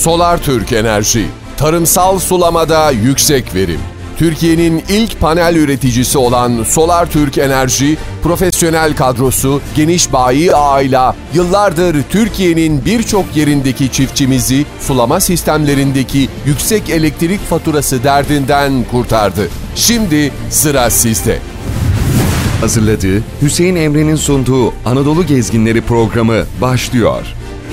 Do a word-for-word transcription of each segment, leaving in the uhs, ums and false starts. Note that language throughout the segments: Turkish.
Solartürk Enerji, tarımsal sulamada yüksek verim. Türkiye'nin ilk panel üreticisi olan Solartürk Enerji, profesyonel kadrosu, geniş bayi ağıyla yıllardır Türkiye'nin birçok yerindeki çiftçimizi sulama sistemlerindeki yüksek elektrik faturası derdinden kurtardı. Şimdi sıra sizde. Hazırladığı, Hüseyin Emre'nin sunduğu Anadolu Gezginleri programı başlıyor.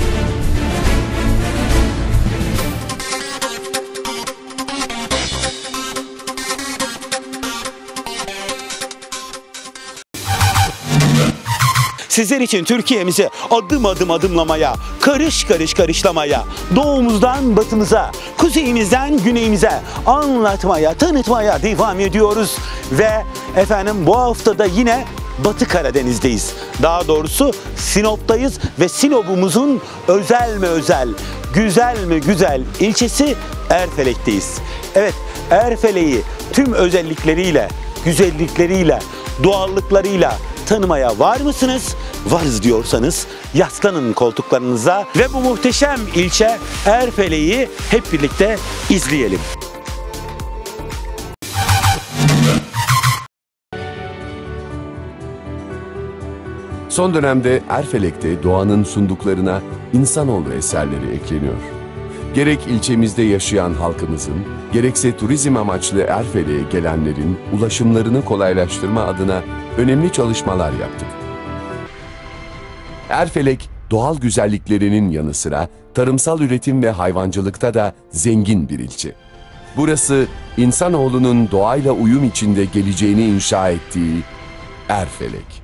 Sizler için Türkiye'mizi adım adım adımlamaya, karış karış karışlamaya, doğumuzdan batımıza, kuzeyimizden güneyimize anlatmaya, tanıtmaya devam ediyoruz. Ve efendim bu haftada yine Batı Karadeniz'deyiz. Daha doğrusu Sinop'tayız ve Sinop'umuzun özel mi özel, güzel mi güzel ilçesi Erfelek'teyiz. Evet, Erfelek'i tüm özellikleriyle, güzellikleriyle, doğallıklarıyla tanımaya var mısınız? Varız diyorsanız yaslanın koltuklarınıza ve bu muhteşem ilçe Erfelek'i hep birlikte izleyelim. Son dönemde Erfelek'te doğanın sunduklarına insanoğlu eserleri ekleniyor. Gerek ilçemizde yaşayan halkımızın, gerekse turizm amaçlı Erfelek'e gelenlerin ulaşımlarını kolaylaştırma adına önemli çalışmalar yaptık. Erfelek, doğal güzelliklerinin yanı sıra tarımsal üretim ve hayvancılıkta da zengin bir ilçe. Burası, insanoğlunun doğayla uyum içinde geleceğini inşa ettiği Erfelek.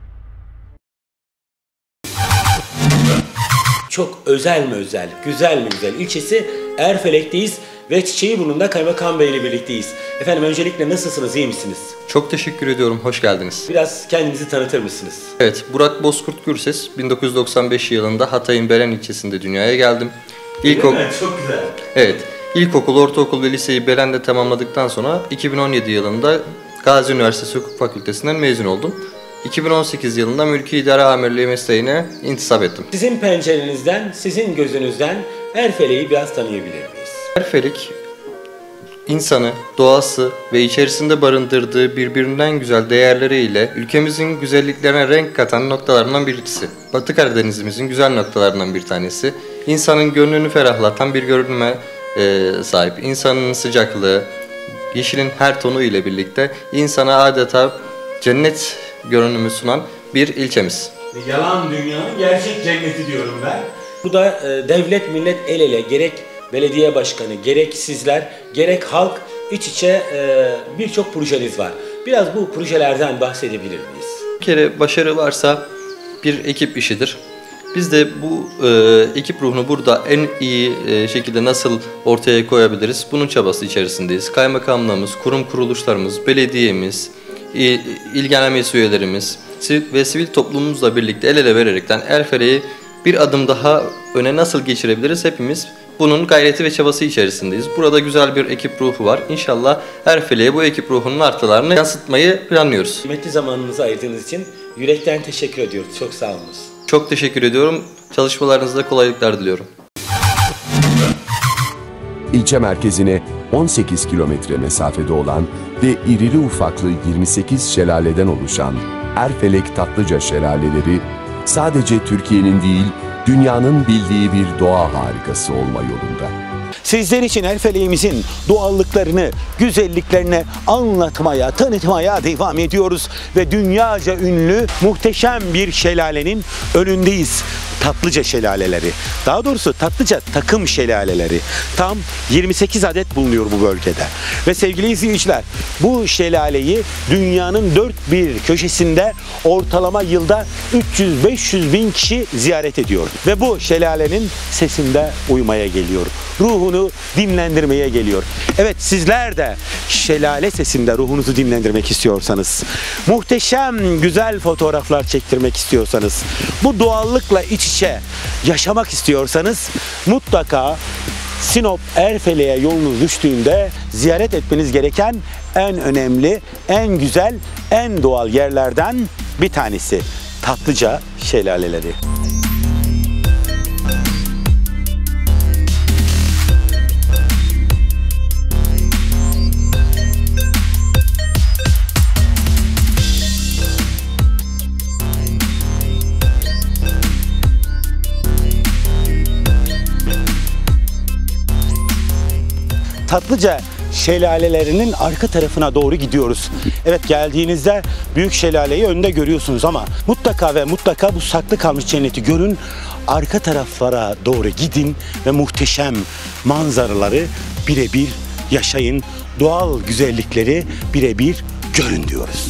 Çok özel mi özel, güzel mi güzel ilçesi Erfelek'teyiz ve Çiçeğiburnunda Kaymakam Bey ile birlikteyiz. Efendim öncelikle nasılsınız, iyi misiniz? Çok teşekkür ediyorum, hoş geldiniz. Biraz kendinizi tanıtır mısınız? Evet, Burak Bozkurt Gürses, bin dokuz yüz doksan beş yılında Hatay'ın Beren ilçesinde dünyaya geldim. İlkok... Evet, çok güzel. Evet, ilkokul, ortaokul ve liseyi Beren'de tamamladıktan sonra iki bin on yedi yılında Gazi Üniversitesi Hukuk Fakültesinden mezun oldum. iki bin on sekiz yılında Mülki İdare Amirliği mesleğine intisap ettim. Sizin pencerenizden, sizin gözünüzden Erfelek'i biraz tanıyabilir miyiz? Erfelek, insanı, doğası ve içerisinde barındırdığı birbirinden güzel değerleriyle ülkemizin güzelliklerine renk katan noktalarından birisi. Batı Karadeniz'imizin güzel noktalarından bir tanesi. İnsanın gönlünü ferahlatan bir görünüme e, sahip. İnsanın sıcaklığı, yeşilin her tonu ile birlikte insana adeta cennet görünümü sunan bir ilçemiz. Yalan dünyanın gerçek cenneti diyorum ben. Burada e, devlet millet el ele, gerek belediye başkanı, gerek sizler, gerek halk iç içe e, birçok projeniz var. Biraz bu projelerden bahsedebilir miyiz? Bir kere başarı varsa bir ekip işidir. Biz de bu e, ekip ruhunu burada en iyi e, şekilde nasıl ortaya koyabiliriz? Bunun çabası içerisindeyiz. Kaymakamlığımız, kurum kuruluşlarımız, belediyemiz, il, ilgilenmesi üyelerimiz ve sivil toplumumuzla birlikte el ele vererekten Erfelek'i bir adım daha öne nasıl geçirebiliriz? Hepimiz bunun gayreti ve çabası içerisindeyiz. Burada güzel bir ekip ruhu var. İnşallah Erfelek'e bu ekip ruhunun artılarını yansıtmayı planlıyoruz. Kıymetli zamanınızı ayırdığınız için yürekten teşekkür ediyoruz. Çok sağ olunuz. Çok teşekkür ediyorum. Çalışmalarınızda kolaylıklar diliyorum. İlçe merkezine on sekiz kilometre mesafede olan ve irili ufaklı yirmi sekiz şelaleden oluşan Erfelek Tatlıca Şelaleleri sadece Türkiye'nin değil, dünyanın bildiği bir doğa harikası olma yolunda. Sizler için Erfelek'imizin doğallıklarını, güzelliklerini anlatmaya, tanıtmaya devam ediyoruz. Ve dünyaca ünlü muhteşem bir şelalenin önündeyiz. Tatlıca şelaleleri. Daha doğrusu Tatlıca takım şelaleleri. Tam yirmi sekiz adet bulunuyor bu bölgede. Ve sevgili izleyiciler, bu şelaleyi dünyanın dört bir köşesinde ortalama yılda üç yüz beş yüz bin kişi ziyaret ediyor. Ve bu şelalenin sesinde uyumaya geliyor. Ruhunu dinlendirmeye geliyor. Evet, sizler de şelale sesinde ruhunuzu dinlendirmek istiyorsanız, muhteşem güzel fotoğraflar çektirmek istiyorsanız, bu doğallıkla iç içe yaşamak istiyorsanız mutlaka Sinop Erfelek'e yolunuz düştüğünde ziyaret etmeniz gereken en önemli, en güzel, en doğal yerlerden bir tanesi Tatlıca Şelaleleri. Tatlıca şelalelerinin arka tarafına doğru gidiyoruz. Evet, geldiğinizde büyük şelaleyi önde görüyorsunuz ama mutlaka ve mutlaka bu saklı kalmış cenneti görün. Arka taraflara doğru gidin ve muhteşem manzaraları birebir yaşayın. Doğal güzellikleri birebir görün diyoruz.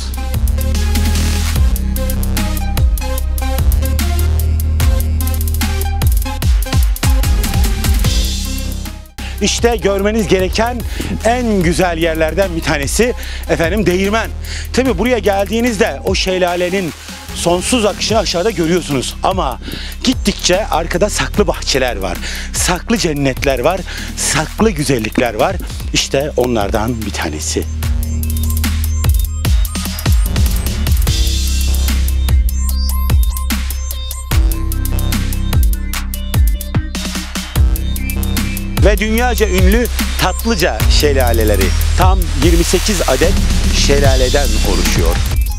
İşte görmeniz gereken en güzel yerlerden bir tanesi efendim Değirmen. Tabi buraya geldiğinizde o şelalenin sonsuz akışını aşağıda görüyorsunuz ama gittikçe arkada saklı bahçeler var, saklı cennetler var, saklı güzellikler var. İşte onlardan bir tanesi. Ve dünyaca ünlü Tatlıca şelaleleri. Tam yirmi sekiz adet şelaleden oluşuyor.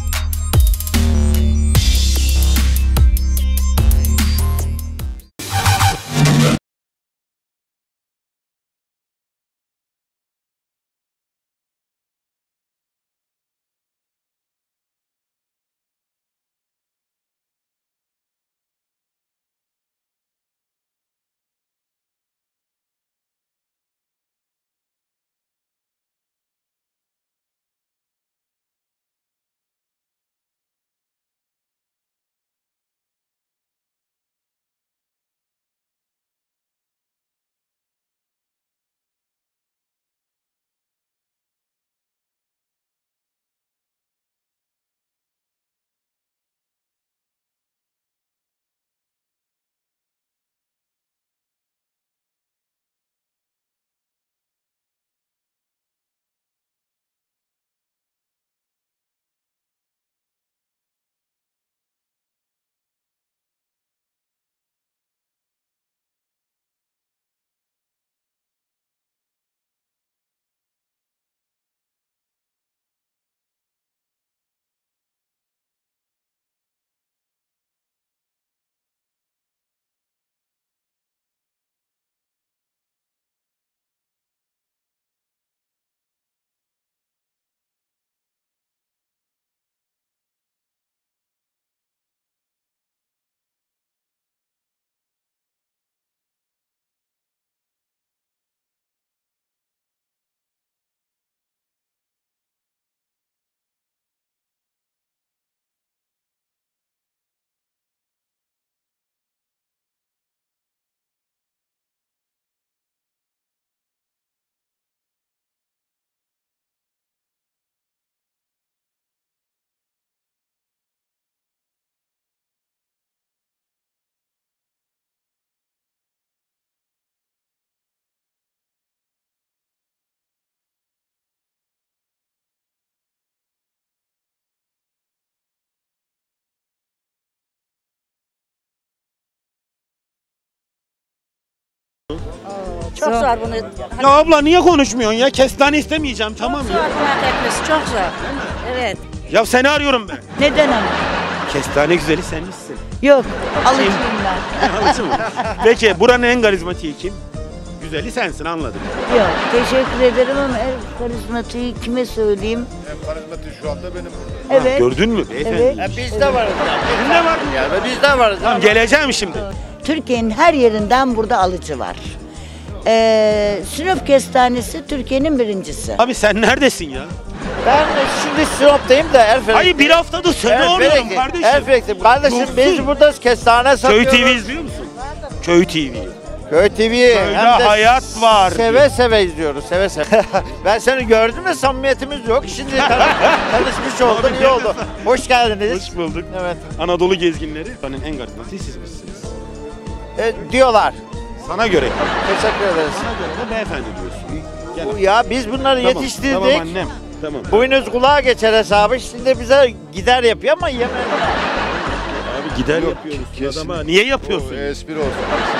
Çok zor bunu. Ya abla niye konuşmuyorsun ya? Kestane istemeyeceğim, tamam Çok ya. zor rahat etmesi, çok zor. Evet. Ya seni arıyorum ben. Neden ama? Kestane güzeli sen misin? Yok, alıcıyım ben. Anladın mı? Peki buranın en karizmatiği kim? Güzeli sensin, anladım. Yok, teşekkür ederim ama en karizmatiği kime söyleyeyim? En karizmatik şu anda benim burada. Evet. Gördün mü beyefendi? Evet. Ya biz de varız ya. Sizin de var mı? Yani biz de varız. Tamam, geleceğim şimdi. Türkiye'nin her yerinden burada alıcı var. Ee, Sinop kestanesi Türkiye'nin birincisi. Abi sen neredesin ya? Ben şimdi Sinop'tayım da Erfelek'te. Hayır, bir haftadır seni arıyorum kardeşim. Erfelek'te. Kardeşim Yoksun. biz burada kestane Köy satıyoruz. T V izliyor musun? Köy T V. Köy T V'yi Köyde hem de hayat var. Seve seve izliyoruz, seve seve. Ben seni gördüm de samimiyetimiz yok. Şimdi tan- tanışmış olduk, iyi oldu. Hoş geldiniz. Hoş bulduk. Evet. Anadolu gezginleri. Buranın en karizmatiği siz misiniz? E, diyorlar. Sana göre. Teşekkür ederiz. Sana göre de beyefendi diyorsun. Gel. Bu- Ya biz bunları Tamam, yetiştirdik. Tamam annem. Tamam. Boynuz kulağa geçer hesabı. Şimdi bize gider yapıyor ama yemez. Abi gider yapıyoruz adama. Niye yapıyorsun? Espri olsun.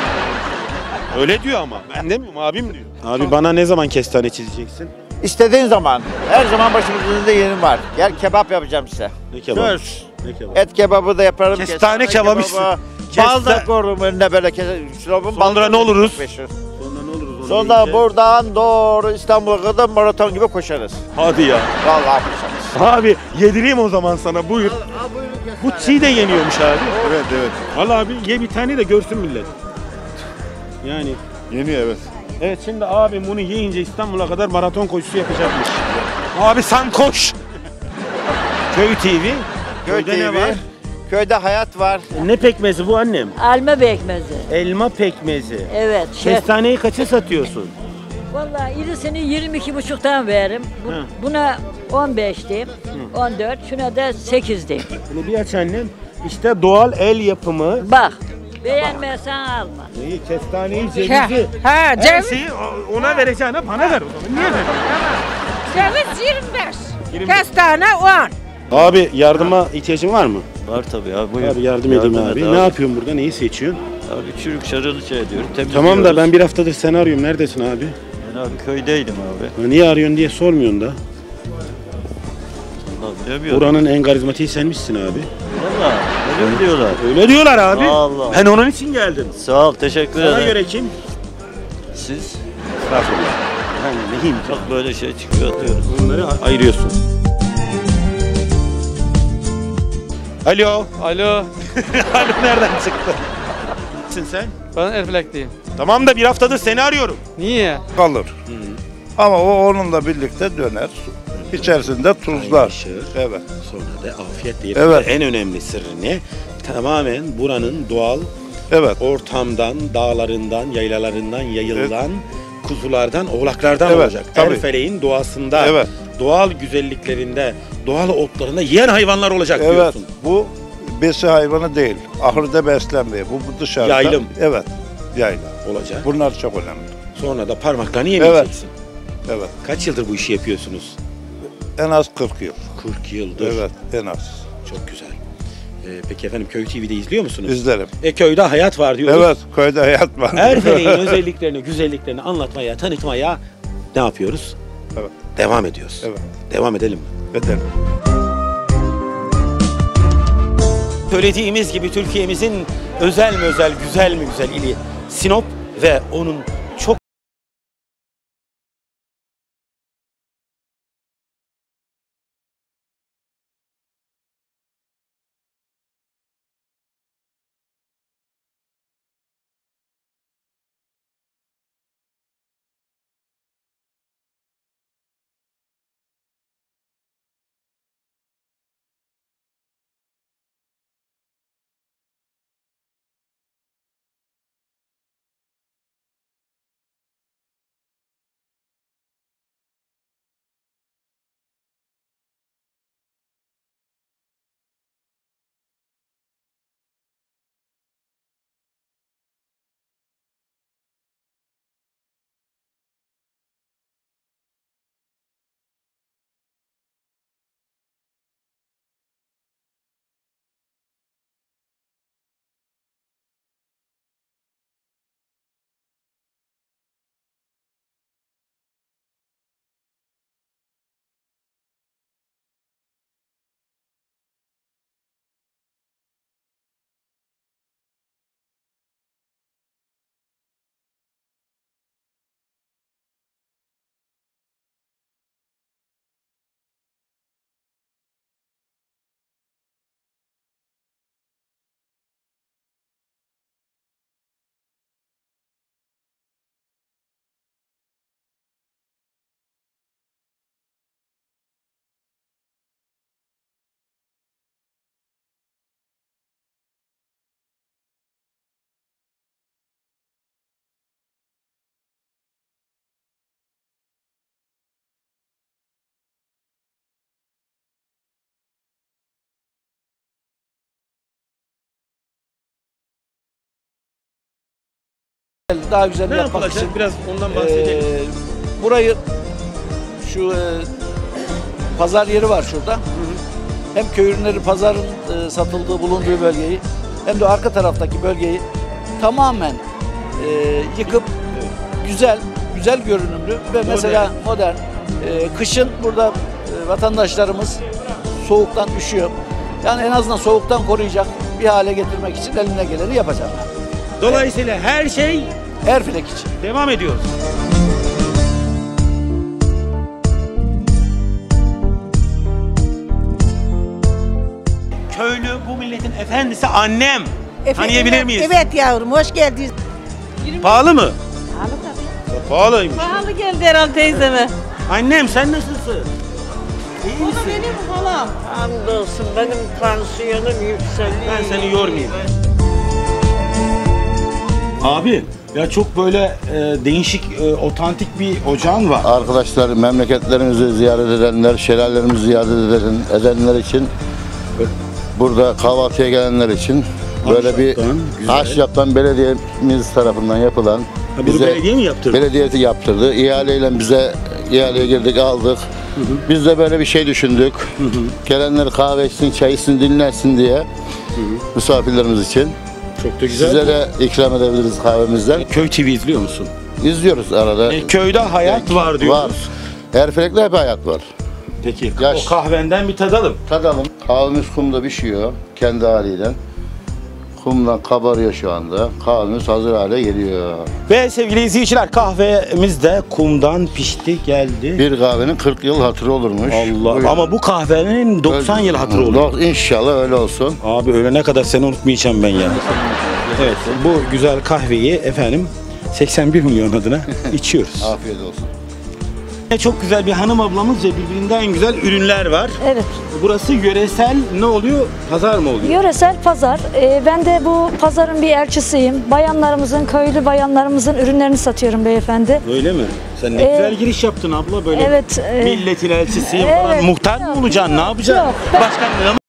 Öyle diyor ama. Ben demiyorum, abim diyor. Abi bana ne zaman kestane çizeceksin? İstediğin zaman. Her zaman başımızda yerim var. Gel kebap yapacağım size. Ne kebabı? Söz. Ne kebabı? Et kebabı da yaparım. Kestane kebabı. kebabı. Kesta- Bal da korurum önüne böyle. Kes- Sinop'un Sonra balı ne oluruz? çok meşhur. Sonra ne oluruz onu Sonra yiyince? buradan doğru İstanbul'a kadar maraton gibi koşarız. Hadi ya. Vallahi koşarız. Abi yedireyim o zaman sana, buyur. Bu çiğ de yeniyormuş abi. Evet evet. Al abi, ye bir tane de görsün millet. Yani Yeniyor evet. evet, şimdi abi bunu yiyince İstanbul'a kadar maraton koşusu yapacakmış. Abi sen koş. Köy T V. Köy Köyde T V. ne var? Köyde hayat var. Ne pekmezi bu annem? Alma pekmezi. Elma pekmezi. Evet. Şef. Kestaneyi kaça satıyorsun? Vallahi irisini yirmi iki buçuktan veririm. Bu, Hı. buna on beşti, on dört, şuna da sekizdi. Bunu bir aç annem. İşte doğal el yapımı. Bak, beğenmezsen alma. Neyi? Kestaneyi, Ha, cevizi. ha, Her ceviz, şeyi ona vereceğine bana ver o zaman. Niye ver? ceviz yirmi beş, yirmi beş. kestane on. Abi yardıma ihtiyacın var mı? Var tabii abi, buyur. Abi yardım edeyim et abi. Ne yapıyorsun burada? Neyi seçiyorsun? Abi çürük şarını şey ediyorum, temizliyoruz. Tamam da ben bir haftadır seni arıyorum. Neredesin abi? Ben abi köydeydim abi. Ha, niye arıyorsun diye sormuyorsun da. Allah bilemiyorum. Buranın en karizmatiği senmişsin abi. Valla öyle mi diyorlar? Öyle diyorlar abi. Allah. Ben onun için geldim. Sağ ol, teşekkür Sana ederim. göre kim? Siz Estağfurullah. Ben neyim? çok böyle şey çıkıyor, atıyoruz. Bunları ayırıyorsun. Alo. Alo, Alo, nereden çıktı? Kimsin sen? ben Erflekliyim. Tamam da bir haftadır seni arıyorum. Niye? Kalır. Ama o onunla birlikte döner. İçerisinde tuzlar. Kaynaşır. Evet. Sonra da afiyetle Evet. yapılır. En önemli sırrı ne? Tamamen buranın doğal Evet. ortamdan, dağlarından, yaylalarından yayılan kuzulardan, oğlaklardan Evet, olacak. tabii. Erfeleğin doğasında, Evet. doğal güzelliklerinde, doğal otlarında yiyen hayvanlar olacak Evet. diyorsun. Bu besi hayvanı değil. Ahırda beslenmiyor. Bu, bu dışarıda. Yaylım. Evet. Yaylım. Olacak. Bunlar çok önemli. Sonra da parmaklarını yemeyeceksin. Evet. Kaç yıldır bu işi yapıyorsunuz? En az kırk yıl. kırk yıldır. Evet. En az. Çok güzel. Ee, peki efendim, Köy T V'de izliyor musunuz? İzlerim. E köyde hayat var diyoruz. Evet. Köyde hayat var. Erfeleğin özelliklerini, güzelliklerini anlatmaya, tanıtmaya ne yapıyoruz? Evet. Devam ediyoruz. Evet. Devam edelim mi? Edelim. Söylediğimiz gibi Türkiye'mizin özel mi özel, güzel mi güzel ili Sinop ve onun çok daha güzel ne yapmak yapılacak? için Biraz ondan bahsedelim. e, burayı şu e, pazar yeri var şurada. Hem köy ürünleri pazarın e, satıldığı bulunduğu bölgeyi hem de arka taraftaki bölgeyi tamamen e, yıkıp güzel güzel görünümlü ve mesela modern e, kışın burada e, vatandaşlarımız soğuktan üşüyor. Yani en azından soğuktan koruyacak bir hale getirmek için eline geleni yapacak. Dolayısıyla her şey Erfelek için. devam ediyoruz. Efendisi annem. Efe- Tanıyabilir evet, miyiz? Evet yavrum, hoş geldiniz. Pahalı mı? Pahalı tabii. Pahalıymış. Pahalı geldi herhalde teyzeme. Annem sen nasılsın? İyi O da misin? benim halam. Hamdolsun benim tansiyonum yükseliyor. Ben seni yormayayım. Abi ya çok böyle e, değişik, e, otantik bir ocağın var. Arkadaşlar, memleketlerimizi ziyaret edenler, şelalelerimizi ziyaret eden, edenler için, burada kahvaltıya gelenler için böyle bir Ahşap'tan belediyemiz tarafından yapılan, Ha, bunu belediye mi yaptırdı? Belediyesi yaptırdı. İhaleyle bize ihaleye girdik, aldık. Hı hı. Biz de böyle bir şey düşündük. Hı hı. Gelenler kahve içsin, çay içsin, dinlensin diye, Hı hı. misafirlerimiz için. Çok da güzel. Size de ikram edebiliriz kahvemizden. Köy T V izliyor musun? İzliyoruz arada. E, köyde hayat var diyoruz. Var. Erfelek'te hep hayat var. Peki Yaş- o kahvenden bir tadalım. Tadalım. Kahvemiz kumda pişiyor kendi haliyle. Kumdan kabarıyor şu anda. Kahvemiz hazır hale geliyor. Ve sevgili izleyiciler, kahvemiz de kumdan pişti geldi. Bir kahvenin kırk yıl hatırı olurmuş. Allah. Buyurun. Ama bu kahvenin doksan yıl hatırı olur. İnşallah öyle olsun. Abi ölene kadar seni unutmayacağım ben ya. Evet, bu güzel kahveyi efendim seksen bir milyon adına içiyoruz. Afiyet olsun. Çok güzel bir hanım ablamız ve birbirinden güzel ürünler var. Evet. Burası yöresel ne oluyor? Pazar mı oluyor? Yöresel pazar. Ee, ben de bu pazarın bir elçisiyim. Bayanlarımızın, köylü bayanlarımızın ürünlerini satıyorum beyefendi. Öyle mi? Sen ne Ee, güzel giriş yaptın abla böyle. Evet. E, Milletin elçisiyim evet, falan. Muhtar mı yok, olacaksın? Ne yok, yapacaksın? yok, ben- Başkanlığına mı?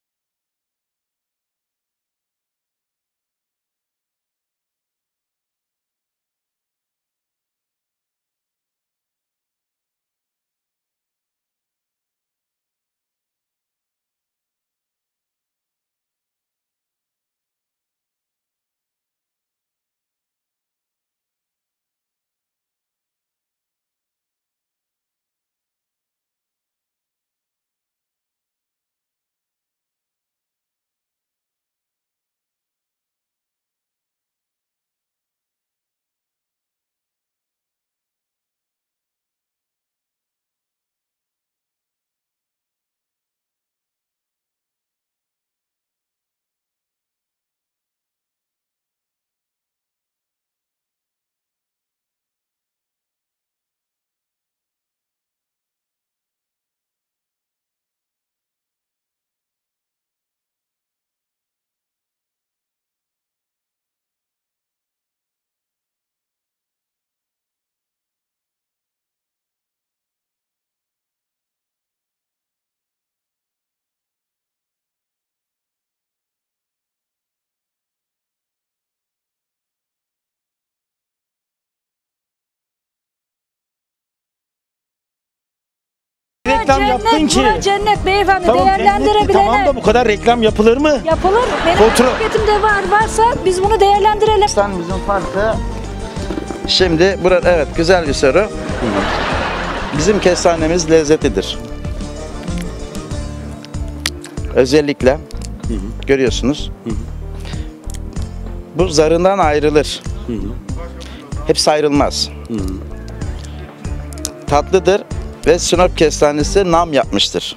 Reklam yaptın ki. Bura cennet beyefendi, Tamam, değerlendirebilene. Tamam da bu kadar reklam yapılır mı? Yapılır. Benim Kontrol- marketimde var. Varsa biz bunu değerlendirelim. Bizim farkı. Şimdi burada evet güzel bir soru. Bizim kestanemiz lezzetlidir. Özellikle görüyorsunuz. Bu zarından ayrılır. Hepsi ayrılmaz. Tatlıdır ve Sinop kestanesi nam yapmıştır.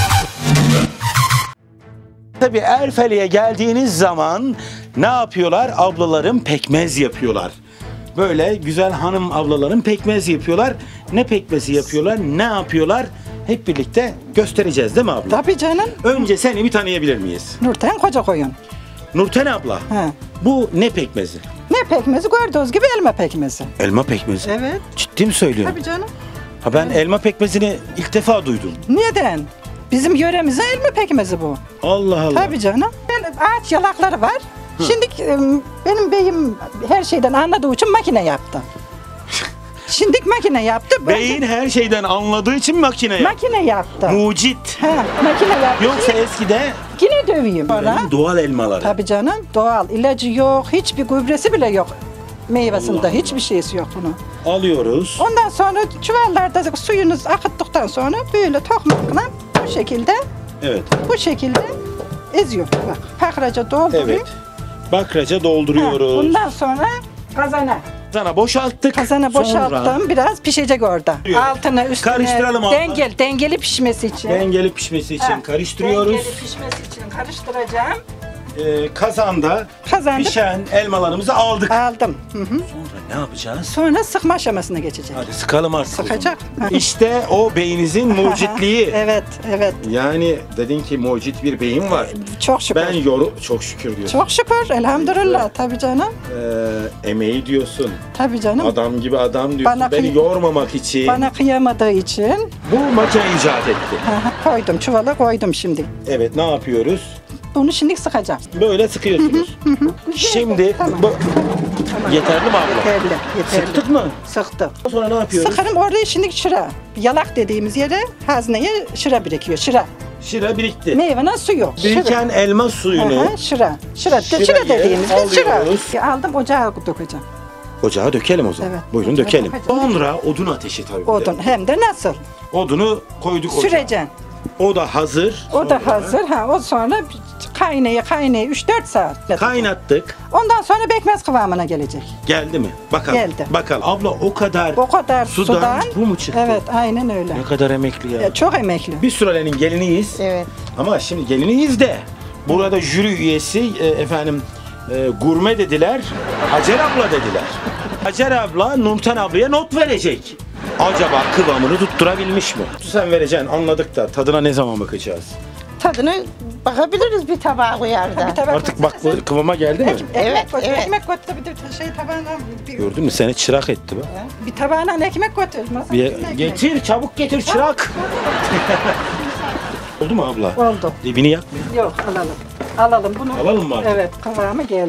Tabii Erfelek'e geldiğiniz zaman ne yapıyorlar? Ablalarım pekmez yapıyorlar. Böyle güzel hanım ablalarım pekmez yapıyorlar. Ne pekmezi yapıyorlar? Ne yapıyorlar? Hep birlikte göstereceğiz değil mi abla? Tabii canım. Önce seni bir tanıyabilir miyiz? Nurten Kocakoyun. Nurten abla. He. Bu ne pekmezi? Ne pekmezi? Gördüğünüz gibi elma pekmezi. Elma pekmezi. Evet. Ciddi mi söylüyorsun? Tabii canım. Ha ben elma pekmezini ilk defa duydum. Neden? Bizim yöremizde elma pekmezi bu. Allah Allah. Tabii canım. Ağaç yalakları var. Şimdi e, benim beyim her şeyden anladığı için makine yaptı. Şimdi makine yaptı. Beyin her şeyden anladığı için makine yaptı. Makine yaptı. Mucit. Ha, makine yaptı. Yoksa eskide yine döveyim. benim doğal elmaları. Tabii canım. Doğal. İlacı yok. Hiçbir gübresi bile yok. Meyvesinde hiçbir şeysi yok bunun. Alıyoruz. Ondan sonra çuvallarda suyunuz akıttıktan sonra böyle tokmakla bu şekilde Evet. bu şekilde eziyor. Bak pakraca dolduruyor. Evet. Bakraca dolduruyoruz. Ha, bundan sonra kazana. Kazana boşalttık. Kazana boşalttım. Sonra Biraz pişecek orada. Diyor. Altına üstüne. Karıştıralım abla. Dengel, dengeli pişmesi için. Dengeli pişmesi için Ha, karıştırıyoruz. Dengeli pişmesi için karıştıracağım. e, kazanda Kazandım. pişen elmalarımızı aldık. Aldım. Hı hı. Ne yapacağız? Sonra sıkma aşamasına geçecek. Hadi sıkalım artık. Sıkacak. İşte o beyninizin mucitliği. Evet, evet. Yani dedin ki mucit bir beyin var. Çok şükür. Ben yoru çok şükür diyorsun. Çok şükür, elhamdülillah. Tabii canım. Ee, emeği diyorsun. Tabii canım. Adam gibi adam diyorsun. Bana Beni kıy- yormamak için. Bana kıyamadığı için Bu makine icat etti. aha, koydum, çuvala koydum şimdi. Evet, ne yapıyoruz? Bunu şimdi sıkacağım. Böyle sıkıyorsunuz. Şimdi bu... Yeterli mi abla? Yeterli, yeterli. Sıktık mı? Sıktık. Sonra ne yapıyoruz? Sıkarım oraya şimdi şıra. Yalak dediğimiz yere hazneye şıra birikiyor, şıra. Şıra birikti. Meyvenin suyu. Biriken elma suyunu Aha, şıra. Şıra, Şırayı şıra dediğimiz biz şıra. alıyoruz. Aldım ocağa dökeceğim. Ocağa dökelim o zaman. Evet. Buyurun Ocağa dökelim. dökeceğim. Sonra odun ateşi tabii. Odun hem de nasıl? Odunu koyduk ocağa. Süreceksin. O da hazır. O da hazır. Ha, o sonra kaynaya kaynaya üç dört saat. Kaynattık. Ondan sonra bekmez kıvamına gelecek. Geldi mi? Bakalım. Geldi. Bakalım. Abla o kadar O kadar sudan, sudan. bu mu çıktı? Evet, aynen öyle. Ne kadar emekli ya. Ya, çok emekli. Bir sürelenin geliniyiz. Evet. Ama şimdi geliniyiz de burada jüri üyesi e, efendim e, gurme dediler. Hacer abla dediler. Hacer abla Nurten ablaya not verecek. Acaba kıvamını tutturabilmiş mi? Sen vereceksin, anladık da tadına ne zaman bakacağız? Tadını bakabiliriz bir tabağa koyar da. Artık bak bu kıvama geldi mi? Evet, Koy, evet. Ekmek götür bir de şey tabağına bir, Gördün mü, seni çırak etti bak. bir tabağına ekmek götür. Masasına Bir, ekmek. getir çabuk getir çırak. Oldu mu abla? Oldu. Dibini yakmıyor. Yok, alalım. Alalım bunu. Alalım mı artık? Evet, kıvamı geldi.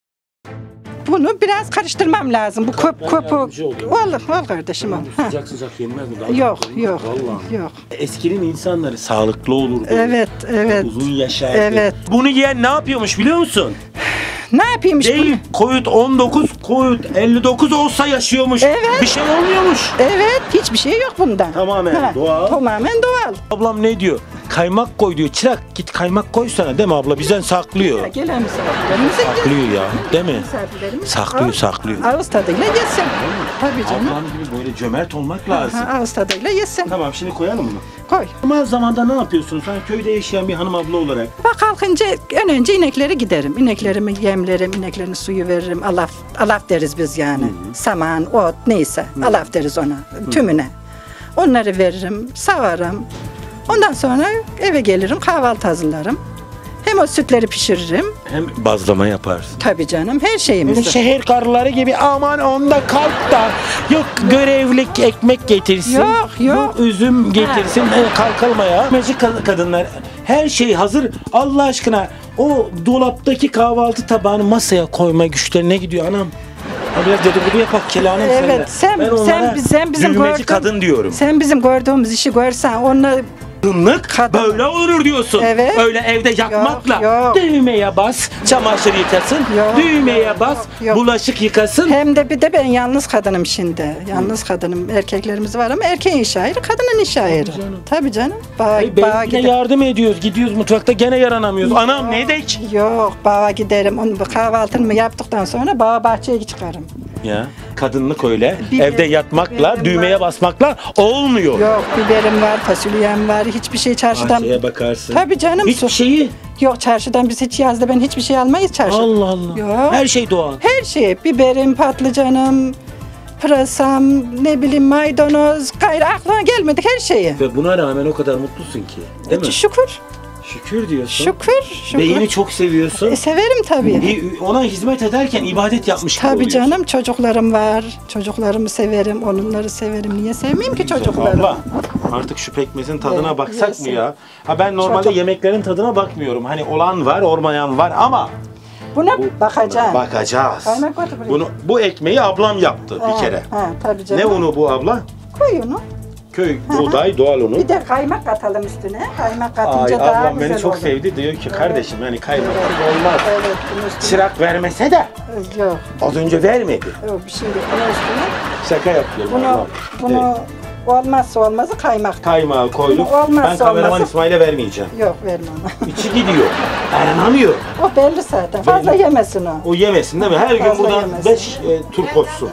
Bunu biraz karıştırmam lazım. Bu köp köpük. Olur, olur kardeşim. Ol. Ha. Sıcak sıcak yenmez mi? Daha Yok, çok olur. yok, Vallahi. yok. Eskinin insanları sağlıklı olurdu. Evet, evet. Uzun yaşardı. Evet. Bunu yiyen ne yapıyormuş biliyor musun? Ne yapayım işte? Değil, koyut on dokuz, koyut elli dokuz olsa yaşıyormuş. Evet. Bir şey olmuyormuş. Evet, hiçbir şey yok bundan. Tamamen Ha, doğal. Tamamen doğal. Ablam ne diyor? Kaymak koy diyor. Çırak git kaymak koysana, değil mi abla? Bizden saklıyor. Ya, gelen misafirlerimize Saklıyor ya, değil mi? Misafirlerimiz Saklıyor, ağız- saklıyor. Ağız tadıyla yesin. Tabii canım. Ablam gibi böyle cömert olmak lazım. Aha, ağız tadıyla yesin. Tamam, şimdi koyalım mı? Koy. Normal zamanda ne yapıyorsun sen köyde yaşayan bir hanım abla olarak? Bak kalkınca en önce inekleri giderim. İneklerimi yemlerim, ineklerine suyu veririm. Alaf, alaf deriz biz yani. Saman, ot neyse. Alaf deriz ona. Tümüne. Onları veririm, savarım. Ondan sonra eve gelirim, kahvaltı hazırlarım. Hem o sütleri pişiririm. Hem bazlama yaparsın. Tabii canım, her şeyimiz. Böyle şehir karıları gibi aman onda kalk da yok görevlik ekmek getirsin. Yok, yok. üzüm getirsin. E, kalkalım ya. Mecik kadınlar her şey hazır. Allah aşkına o dolaptaki kahvaltı tabağını masaya koyma güçlerine gidiyor anam. Ha, biraz dedikodu yapak kelanım Evet, sen, Ben sen, onlara sen bizim düğmeci gördüğün- kadın diyorum. Sen bizim gördüğümüz işi görsen onunla Kadınlık böyle olur diyorsun. Evet. Öyle evde yakmakla. Yok, yok. Düğmeye bas, çamaşır yıkasın. Yok, düğmeye yok, bas, yok. bulaşık yıkasın. Hem de bir de ben yalnız kadınım şimdi. Yalnız kadınım. Erkeklerimiz var ama erkeğin iş ayrı, kadının iş ayrı. Tabii canım. Bağa, Ay, bağa belki de giderim. yardım ediyoruz. Gidiyoruz mutfakta gene yaranamıyoruz. Anam ne dek? Yok, bağa giderim. Onu kahvaltımı yaptıktan sonra bağa bahçeye çıkarım. Ya kadınlık öyle. Bir- Evde yatmakla, biberim düğmeye var. basmakla olmuyor. Yok, biberim var, fasulyem var. Hiçbir şey çarşıdan... Bahçeye bakarsın. Tabii canım. Hiçbir şeyi. Yok, çarşıdan biz hiç yazda ben hiçbir şey almayız çarşıdan. Allah Allah. Yok. Her şey doğal. Her şey. Biberim, patlıcanım, pırasam, ne bileyim maydanoz, gayrı aklıma gelmedik her şeyi. Ve buna rağmen o kadar mutlusun ki. Değil mi? Şükür. Şükür diyorsun. Şükür. şükür. Beyini çok seviyorsun. E, severim tabii. İ- Ona hizmet ederken ibadet yapmış gibi Tabii oluyorsun. canım, çocuklarım var. Çocuklarımı severim, onları severim. Niye sevmeyeyim ki çocuklarımı? Abla artık şu pekmezin tadına Evet, baksak yesin. mı ya? Ha ben normalde Çocuk- yemeklerin tadına bakmıyorum. Hani olan var, olmayan var ama Buna bakacağım. bakacağız. Kaymak götür buraya. Bunu bu ekmeği ablam yaptı Ha, bir kere. Ha, tabii canım. Ne unu bu abla? Koy unu. Köy buğday doğal unu. Bir de kaymak katalım üstüne. Kaymak Ay katınca daha ablam güzel beni çok olur. sevdi diyor ki kardeşim hani kaymak Evet. olmaz. Evet, bunun üstüne. Çırak vermese de Yok, az önce vermedi. yok. Şimdi bunun üstüne. Şaka yapıyorum Bunu, ablam. bunu Evet. olmazsa olmazı kaymak. Kaymağı koyduk. Bunu olmazsa Ben kameraman olmazı- İsmail'e vermeyeceğim. Yok, vermem ona. İçi gidiyor. Dayanamıyor. O belli zaten. Fazla yemesin o. O yemesin değil mi? Her gün Fazla buradan yemesin. beş e, tur koşsun.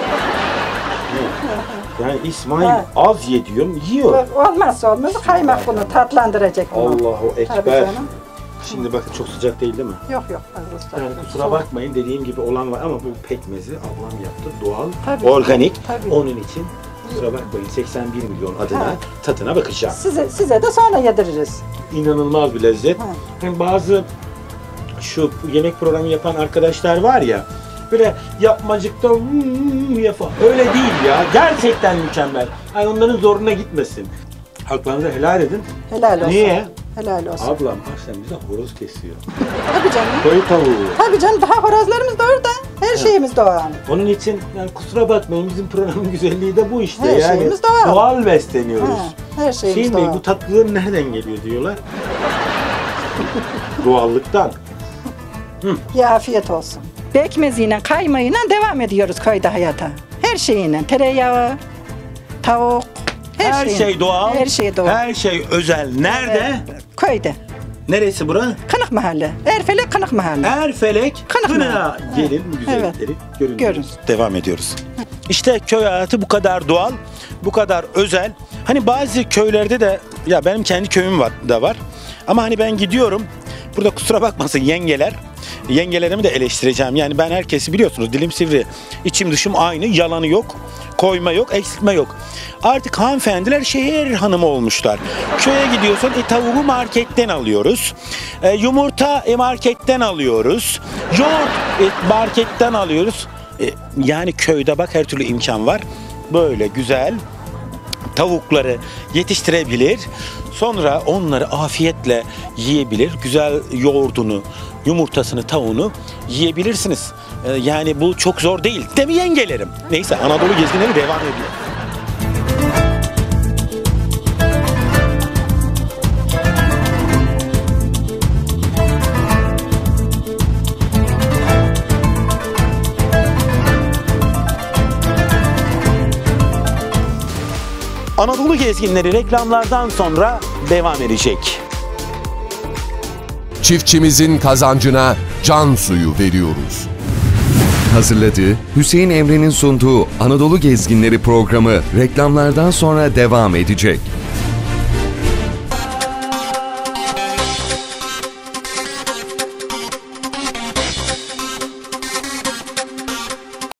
Yani İsmail Ha. az ye diyorum, yiyor. Olmazsa olmazı kaymak bunu tatlandıracak bunu. Allahu Tabii Ekber. canım. Şimdi bakın çok sıcak değil değil mi? Yok yok. fazla sıcak Yani değil. kusura Soğuk. bakmayın dediğim gibi olan var ama bu pekmezi ablam yaptı. Doğal, Tabii. organik. Tabii. Onun için kusura bakmayın seksen bir milyon adına Ha. tadına bakacağım. Size, size de sonra yediririz. İnanılmaz bir lezzet. Hem bazı şu yemek programı yapan arkadaşlar var ya böyle yapmacıkta hmm yapar. Öyle değil ya. Gerçekten mükemmel. Ay onların zoruna gitmesin. Haklarınızı helal edin. Helal olsun. Niye? Helal olsun. Ablam akşam bize horoz kesiyor. Tabii canım. Koyu tavuğu. Tabii canım. Daha horozlarımız da orada. Her Evet. şeyimiz doğal. Onun için yani kusura bakmayın bizim programın güzelliği de bu işte. Her yani şeyimiz doğal. Doğal besleniyoruz. Ha, her şeyimiz Hüseyin Bey doğal. bu tatlılığın nereden geliyor diyorlar. Doğallıktan. Ya afiyet olsun. Pekmeziyle, kaymağıyla devam ediyoruz köyde hayata. Her şeyiyle. Tereyağı, tavuk, her, Her şeyin- şey doğal. Her şey doğal. Her şey özel. Nerede? Köyde. Neresi bura? Kınık Mahalle. Erfelek Kınık Mahalle. Erfelek Kınık Kınık'a Mahalle. gelin bu güzellikleri Evet. görün. Görün. Devam ediyoruz. İşte köy hayatı bu kadar doğal, bu kadar özel. Hani bazı köylerde de ya benim kendi köyüm var da var. Ama hani ben gidiyorum. Burada kusura bakmasın yengeler. Yengelerimi de eleştireceğim. Yani ben herkesi biliyorsunuz dilim sivri. İçim dışım aynı. Yalanı yok. Koyma yok. Eksiltme yok. Artık hanımefendiler şehir hanımı olmuşlar. Köye gidiyorsan e, tavuğu marketten alıyoruz. E, yumurta e, marketten alıyoruz. Yoğurt e, marketten alıyoruz. E, yani köyde bak her türlü imkan var. Böyle güzel tavukları yetiştirebilir. Sonra onları afiyetle yiyebilir. Güzel yoğurdunu, yumurtasını, tavuğunu yiyebilirsiniz. Ee, yani bu çok zor değil. Değil mi yengelerim? Neyse Anadolu gezginleri devam ediyor. Anadolu gezginleri reklamlardan sonra devam edecek. Çiftçimizin kazancına can suyu veriyoruz. Hazırladığı Hüseyin Emre'nin sunduğu Anadolu Gezginleri programı reklamlardan sonra devam edecek.